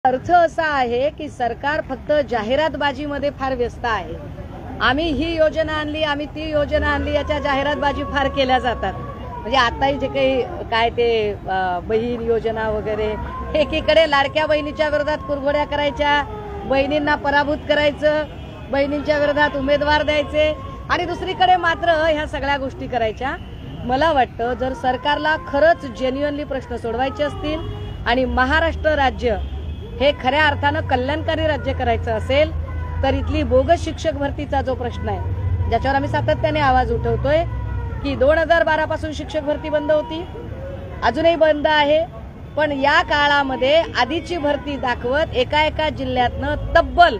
अर्थ असा आहे की सरकार फक्त जाहिरातबाजीमध्ये फार व्यस्त आहे। आम्ही ही योजना आणली, आम्ही ती योजना आणली, याच्या जाहिरातबाजी फार केल्या जातात। म्हणजे आताही जे काही काय ते बहीण योजना वगैरे, एकीकडे लाडक्या बहिणीच्या विरोधात कुरघोड्या करायच्या, बहिणींना पराभूत करायचं, बहिणींच्या विरोधात उमेदवार द्यायचे आणि दुसरीकडे मात्र ह्या सगळ्या गोष्टी करायच्या। मला वाटतं जर सरकारला खरंच जेन्युइनली प्रश्न सोडवायचे असतील आणि महाराष्ट्र राज्य हे खऱ्या अर्थानं कल्याणकारी राज्य करायचं असेल तर इथली बोगस शिक्षक भरतीचा जो प्रश्न आहे, ज्याच्यावर आम्ही सातत्याने आवाज उठवतोय की 2012 पासून शिक्षक भरती बंद होती, अजूनही बंद आहे, पण या काळामध्ये आधीची भरती दाखवत एका जिल्ह्यातनं तब्बल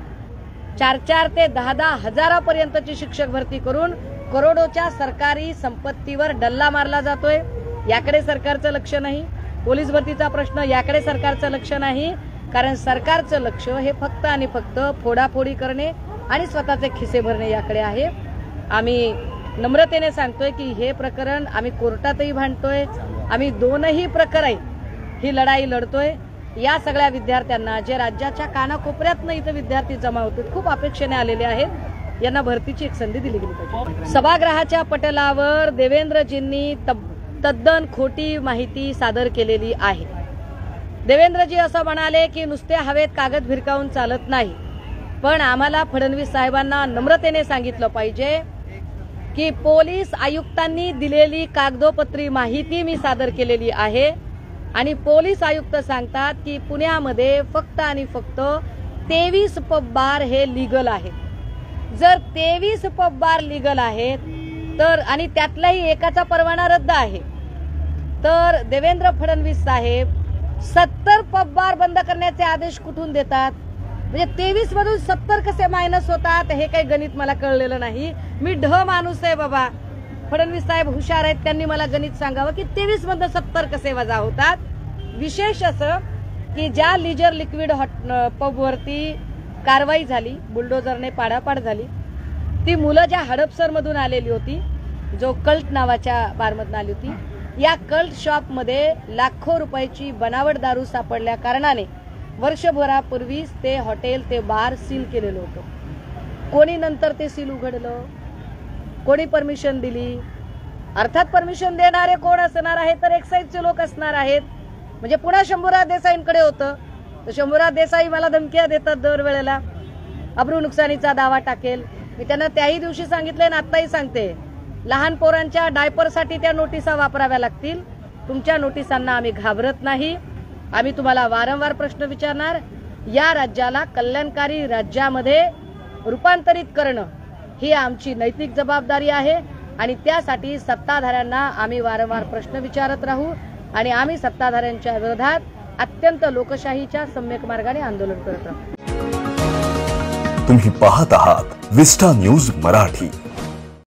4 ते 10 हजारापर्यंतची शिक्षक भरती करून करोडोच्या सरकारी संपत्तीवर डल्ला मारला जातोय। याकडे सरकारचं लक्ष नाही। पोलीस भरतीचा प्रश्न, याकडे सरकारचं लक्ष नाही, कारण सरकारचं लक्ष हे फक्त आणि फक्त फोडाफोडी करणे आणि स्वतःचे खिसे भरणे याकडे आहे। आम्ही नम्रतेने सांगतोय की हे प्रकरण आम्ही कोर्टातही भांडतोय, आम्ही दोनही प्रकारे ही लढाई लढतोय। या सगळ्या विद्यार्थ्यांना जे राज्याच्या कानाकोपऱ्यातनं इथं विद्यार्थी जमा होतात, खूप अपेक्षेने आलेले आहेत, यांना भरतीची एक संधी दिली गेली पाहिजे। सभागृहाच्या पटलावर देवेंद्रजींनी तद्दन खोटी माहिती सादर केलेली आहे। देवेंद्रजी असं म्हणाले की नुसते हवेत कागद भिरकावून चालत नाही, पण आम्हाला फडणवीस साहेबांना नम्रतेने सांगितलं पाहिजे की पोलीस आयुक्तांनी दिलेली कागदोपत्री माहिती मी सादर केलेली आहे आणि पोलीस आयुक्त सांगतात की पुण्यामध्ये फक्त आणि फक्त 23 पब बार हे लीगल आहेत। जर 23 पब बार लीगल आहेत तर आणि त्यातलाही एकाचा परवाना रद्द आहे, तर देवेंद्र फडणवीस साहेब 70 पब बार बंद करण्याचे आदेश कुठून देतात? म्हणजे 23 मधून 70 कसे मायनस होतात हे काही गणित मला कळलेलं नाही। मी माणूस आहे बाबा, फडणवीस साहेब हुशार आहेत, त्यांनी मला गणित सांगावं की 23 मधून 70 कसे वजा होतात। विशेष असं की ज्या लीजर लिक्विड पबवरती कारवाई झाली, बुलडोजरने पाडापाड झाली, ती मुलं ज्या हडपसर मधून आलेली होती, जो कल्ट नावाच्या बारमधून आली होती, या कल्ट शॉप मध्ये लाखो रुपयाची बनावट दारू सापडल्या कारणाने वर्षभरापूर्वीच ते हॉटेल ते बार सील केलेलं होतं। कोणी नंतर ते सील उघडलं? कोणी परमिशन दिली? अर्थात परमिशन देणारे कोण असणार आहे तर एक्साईजचे लोक असणार आहेत। म्हणजे पुन्हा शंभूराज देसाईंकडे होतं, तर शंभूराज देसाई मला धमक्या देतात दरवेळेला, अब्रू नुकसानीचा दावा टाकेल। मी त्यांना त्याही दिवशी सांगितलंय आणि आत्ताही सांगते, लहान पोरांच्या डायपरसाठी त्या नोटिसा वापराव्या लागतील। तुमच्या नोटिसांना आम्ही घाबरत नाही। आम्ही तुम्हाला वारंवार प्रश्न विचारणार। या राज्याला कल्याणकारी राज्यामध्ये रूपांतरित करणं ही आमची नैतिक जबाबदारी आहे आणि त्यासाठी सत्ताधाऱ्यांना आम्ही वारंवार प्रश्न विचारत राहू आणि आम्ही सत्ताधाऱ्यांच्या विरोधात अत्यंत लोकशाहीच्या सम्यक मार्गाने आंदोलन करत राहू। तुम्ही पाहत आहात विस्टा न्यूज मराठी।